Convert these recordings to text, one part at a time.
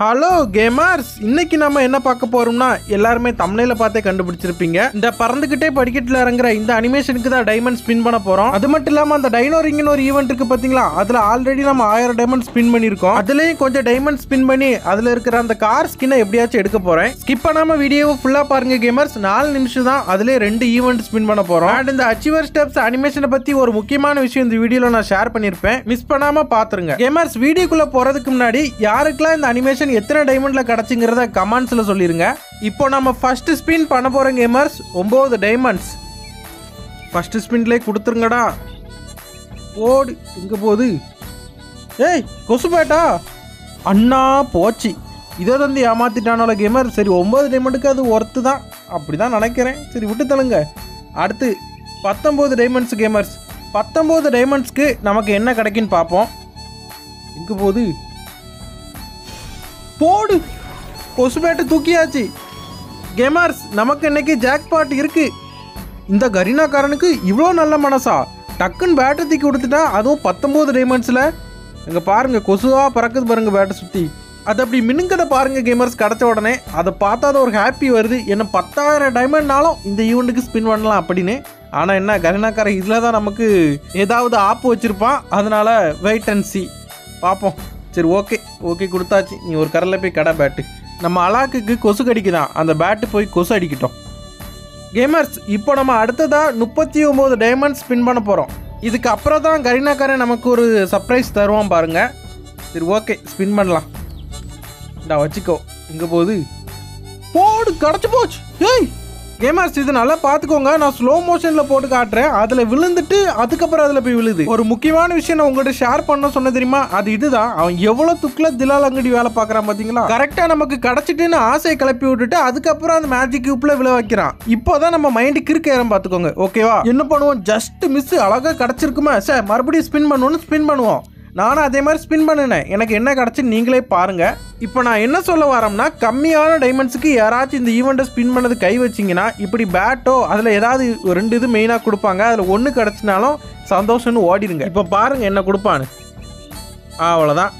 Hello gamers, இன்னைக்கு நம்ம என்ன பார்க்க போறோம்னா எல்லாருமே தம்ப்நெயில பார்த்தே கண்டுபிடிச்சிருப்பீங்க. இந்த பறந்துகிட்டே படிக்கட்டுல இறங்குற இந்த அனிமேஷனுக்கு தான் டைமண்ட் ஸ்பின் பண்ண போறோம். அது மட்டும் இல்லாம அந்த டைனோ ரிங்னு ஒரு ஈவென்ட் இருக்கு பாத்தீங்களா, அதுல ஆல்ரெடி நம்ம 1000 டைமண்ட் ஸ்பின் பண்ணிருக்கோம். அதுலயும் கொஞ்சம் டைமண்ட் ஸ்பின் பண்ணி அதுல இருக்கிற அந்த கார் ஸ்கின்னை எப்படியாச்சும் எடுக்க போறேன். ஸ்கிப் பண்ணாம வீடியோவை ஃபுல்லா பாருங்க கேமர்ஸ். 4 நிமிஷம் தான், அதுல 2 ஈவென்ட் ஸ்பின் பண்ண போறோம். அண்ட் இந்த அச்சீவர் ஸ்டெப்ஸ் அனிமேஷனை பத்தி ஒரு முக்கியமான விஷயம் இந்த வீடியோல நான் ஷேர் பண்ணிருப்பேன், மிஸ் பண்ணாம பாத்துருங்க கேமர்ஸ். வீடியோக்குள்ள போறதுக்கு முன்னாடி யாருக்கெல்லாம் இந்த அனிமேஷன் எத்தனை டைமண்ட்ல கிடைச்சுங்கிறத கமெண்ட்ஸ்ல சொல்லிருங்க. இப்போ நம்ம ஃபர்ஸ்ட் ஸ்பின் பண்ண போறோம் கேமர்ஸ். 9 டைமண்ட்ஸ் ஃபர்ஸ்ட் ஸ்பின்லயே கொடுத்துருங்கடா. ஓடு எங்க போகுது? ஏய் கொசுபேட்டா அண்ணா போச்சு. இதை வந்து ஏமாத்திட்டானோல கேமர். சரி 9 டைமண்டுக்கு அது ஒர்த்து தான், அப்படிதான் நினைக்கிறேன். சரி விட்டு தள்ளுங்க. அடுத்து 19 டைமண்ட்ஸ் கேமர்ஸ். 19 டைமண்ட்ஸ்க்கு நமக்கு என்ன கிடைக்குன்னு பார்ப்போம். எங்க போகுது? போடு, கொசுபேட்டை தூக்கியாச்சு கேமர்ஸ். நமக்கு இன்னைக்கு ஜாக்பாட் இருக்கு. இந்த கரீனாக்காரனுக்கு இவ்வளோ நல்ல மனசா, டக்குன்னு பேட்டை தூக்கி கொடுத்துட்டா, அதுவும் 19 டைமண்ட்ஸில். இங்கே பாருங்க கொசுவா பறக்குது பாருங்க பேட்டை சுற்றி. அது அப்படி மினுங்கதை பாருங்க கேமர்ஸ். கிடச்ச உடனே அதை பார்த்தா அது ஒரு ஹாப்பி வருது. என்ன 10,000 டைமண்ட்னாலும் இந்த ஈவெண்ட்டுக்கு ஸ்பின் பண்ணலாம் அப்படின்னு. ஆனால் என்ன கரீனாக்காரன் இதில் தான் நமக்கு ஏதாவது ஆப்பு வச்சுருப்பான். அதனால வெயிட் அண்ட் சி பார்ப்போம். சரி ஓகே கொடுத்தாச்சு. நீ ஒரு கரையில் போய் கடை பேட்டு. நம்ம அலாக்குக்கு கொசு கடிக்குதான், அந்த பேட்டு போய் கொசு அடிக்கட்டும் கேமர்ஸ். இப்போ நம்ம அடுத்ததாக 39 டைமண்ட் ஸ்பின் பண்ண போகிறோம். இதுக்கு அப்புறம் தான் கரீனாக்காரன் நமக்கு ஒரு சர்ப்ரைஸ் தருவான் பாருங்க. சரி ஓகே ஸ்பின் பண்ணலாம். வச்சுக்கோ. இங்கே போகுது? போடு, கிடச்சி போச்சு. ஏய் கேமர்ஸ், இது நல்லா பார்த்துக்கோங்க. நான் ஸ்லோ மோஷனில் போட்டு காட்டுறேன். அதில் விழுந்துட்டு அதுக்கப்புறம் அதில் போய் விழுது. ஒரு முக்கியமான விஷயம் நான் உங்கள்கிட்ட ஷேர் பண்ண சொன்ன தெரியுமா, அது இதுதான். அவன் எவ்வளோ துக்கில் திலால் அங்கடி வேலை பார்க்குறான் பார்த்தீங்களா. கரெக்டாக நமக்கு கிடச்சிட்டுன்னு ஆசையை கிளப்பி விட்டுட்டு அதுக்கப்புறம் அந்த மேஜிக் கியூப்பில் விழ வைக்கிறான். இப்போ தான் நம்ம மைண்டுக்கு இருக்க ஏறம் பார்த்துக்கோங்க ஓகேவா. என்ன பண்ணுவோம், ஜஸ்ட் மிஸ். அழகாக கிடச்சிருக்குமா சார், மறுபடியும் ஸ்பின் பண்ணுவோன்னு ஸ்பின் பண்ணுவோம். நானும் அதே மாதிரி ஸ்பின் பண்ணினேன். எனக்கு என்ன கிடச்சி நீங்களே பாருங்க. இப்போ நான் என்ன சொல்ல வரேன்னா, கம்மியான டைமண்ட்ஸுக்கு யாராச்சும் இந்த ஈவெண்ட்டை ஸ்பின் பண்ணது கை வச்சிங்கன்னா, இப்படி பேட்டோ அதில் ஏதாவது 2 இது மெயினாக கொடுப்பாங்க. அதில் 1 கிடச்சினாலும் சந்தோஷம்னு ஓடிடுங்க. இப்போ பாருங்கள் என்ன கொடுப்பான்னு. அவ்வளோதான்,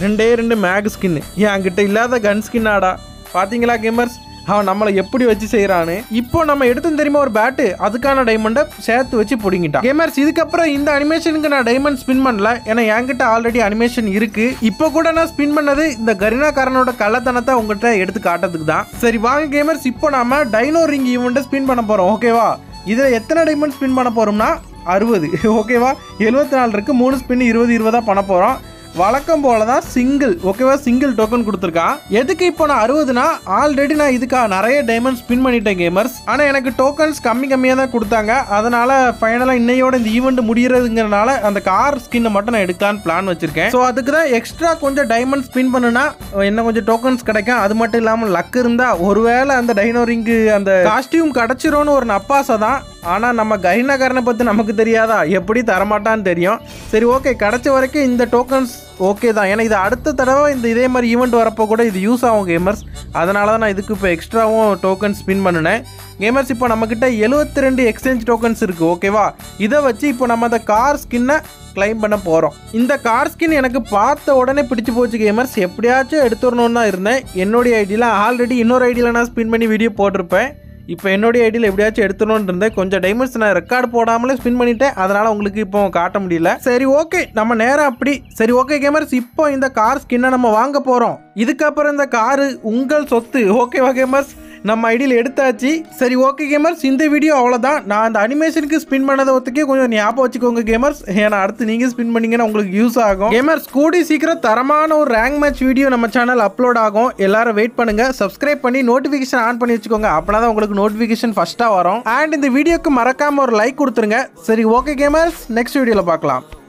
2 மேக் ஸ்கின்னு. என்கிட்ட இல்லாத கன் ஸ்கின்னாடா. பார்த்தீங்களா கேமர்ஸ், அவன் நம்மளை எப்படி வச்சு செய்யறான்னு. இப்போ நம்ம எடுத்து தெரியுமா ஒரு பேட்டு, அதுக்கான டைமண்டை சேர்த்து வச்சு பிடிங்கிட்டான் கேமர்ஸ். இதுக்கப்புறம் இந்த அனிமேஷனுக்கு நான் டைமண்ட் ஸ்பின் பண்ணல, ஏன்னா என்கிட்ட ஆல்ரெடி அனிமேஷன் இருக்கு. இப்போ கூட நான் ஸ்பின் பண்ணது இந்த கரீனாக்காரனோட கள்ளத்தனத்தை உங்கள்கிட்ட எடுத்து காட்டுறதுக்கு தான். சரி வாங்க கேமர்ஸ், இப்போ நாம டைனோ ரிங் ஈவெண்ட்டை ஸ்பின் பண்ண போறோம் ஓகேவா. இதில் எத்தனை டைமண்ட் ஸ்பின் பண்ண போறோம்னா 60 ஓகேவா. 74 இருக்கு, 3 ஸ்பின் 20 பண்ண போறோம். வழக்கம் போல தான் சிங்கிள் ஓகேவா, சிங்கிள் டோக்கன் கொடுத்துருக்கான். எதுக்கு இப்போ நான் 60னா, ஆல்ரெடி நான் இதுக்காக நிறைய டைமண்ட் ஸ்பின் பண்ணிட்டேன் கேமர்ஸ். ஆனால் எனக்கு டோக்கன்ஸ் கம்மியாக தான் கொடுத்தாங்க. அதனால ஃபைனலாக இன்னையோட இந்த ஈவெண்ட் முடியறதுங்கிறனால அந்த கார் ஸ்கின்னை மட்டும் நான் எடுக்கலான்னு பிளான் வச்சிருக்கேன். ஸோ அதுக்கு தான் எக்ஸ்ட்ரா கொஞ்சம் டைமண்ட் ஸ்பின் பண்ணுனா இன்னும் கொஞ்சம் டோக்கன்ஸ் கிடைக்கும். அது மட்டும் இல்லாமல் லக் இருந்தால் ஒருவேளை அந்த டைனோ ரிங்கு அந்த காஸ்டியூம் கிடைச்சிரும்னு ஒரு நப்பாசை தான். ஆனால் நம்ம கரீனாக்காரனை பற்றி நமக்கு தெரியாதா, எப்படி தரமாட்டான்னு தெரியும். சரி ஓகே, கிடைச்ச வரைக்கும் இந்த டோக்கன்ஸ் ஓகே தான். ஏன்னா இது அடுத்த தடவை இந்த இதே மாதிரி ஈவெண்ட் வரப்போ கூட இது யூஸ் ஆகும் கேமர்ஸ். அதனால தான் நான் இதுக்கு இப்போ எக்ஸ்ட்ராவும் டோக்கன் ஸ்பின் பண்ணினேன் கேமர்ஸ். இப்போ நம்மக்கிட்ட 72 எக்ஸ்சேஞ்ச் டோக்கன்ஸ் இருக்குது ஓகேவா. இதை வச்சு இப்போ நம்ம அந்த கார் ஸ்கின்னை கிளைம் பண்ண போகிறோம். இந்த கார் ஸ்கின் எனக்கு பார்த்த உடனே பிடிச்சி போச்சு கேமர்ஸ். எப்படியாச்சும் எடுத்துடணுன்னு தான் இருந்தேன். என்னுடைய ஐடியில் ஆல்ரெடி இன்னொரு ஐடியில் நான் ஸ்பின் பண்ணி வீடியோ போட்டிருப்பேன். இப்போ என்னுடைய ஐடியில் எப்படியாச்சும் எடுத்துடணும்னு இருந்தேன். கொஞ்சம் டைமண்ட்ஸ் நான் ரெக்கார்டு போடாமலே ஸ்பின் பண்ணிட்டேன், அதனால் உங்களுக்கு இப்போ காட்ட முடியல. சரி ஓகே, நம்ம நேரம் அப்படி. சரி ஓகே கேமர்ஸ், இப்போ இந்த கார் ஸ்கின்னை நம்ம வாங்க போகிறோம். இதுக்கப்புறம் இந்த காரு உங்கள் சொத்து ஓகேவா கேமர்ஸ். நம்ம ஐடியில் எடுத்தாச்சு. சரி ஓகே கேமர்ஸ், இந்த வீடியோ அவ்வளோதான். நான் அந்த அனிமேஷனுக்கு ஸ்பின் பண்ணதை ஒத்துக்கே கொஞ்சம் ஞாபகம் வச்சுக்கோங்க கேமர்ஸ். ஏன்னா அடுத்து நீங்கள் ஸ்பின் பண்ணீங்கன்னா உங்களுக்கு யூஸ் ஆகும் கேமர்ஸ். கூடி சீக்கிரம் தரமான ஒரு ரேங்க் மேட்ச் வீடியோ நம்ம சேனல் அப்லோட் ஆகும். எல்லாரும் வெயிட் பண்ணுங்க. சப்ஸ்கிரைப் பண்ணி நோட்டிஃபிகேஷன் ஆன் பண்ணி வச்சுக்கோங்க. அப்படின்னா தான் உங்களுக்கு நோட்டிஃபிகேஷன் ஃபர்ஸ்ட்டாக வரும். அண்ட் இந்த வீடியோக்கு மறக்காம ஒரு லைக் கொடுத்துருங்க. சரி ஓகே கேமர்ஸ், நெக்ஸ்ட் வீடியோவில் பார்க்கலாம்.